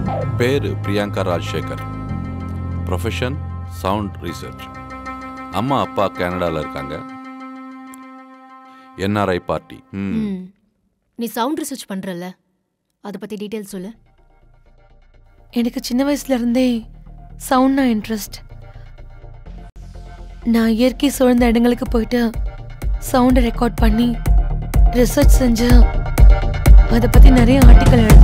பேரு Priyanka Rajasekar. Profession sound research. அம்மா அப்பா கனடாவில் இருக்காங்க. NRI party. நீ சவுண்ட் ரிசர்ச் பண்றல, அதை பத்தி டீடைல்ஸ் சொல்லு. எனக்கு சின்ன வயசுல இருந்தே சவுண்ட்னா இன்ட்ரெஸ்ட். நான் இயற்கை சூழ்ந்த இடங்களுக்கு போயிட்டு சவுண்டை ரெக்கார்ட் பண்ணி ரிசர்ச் செஞ்சு அதை பத்தி நிறைய ஆர்டிக்கல் எழுதுவேன்.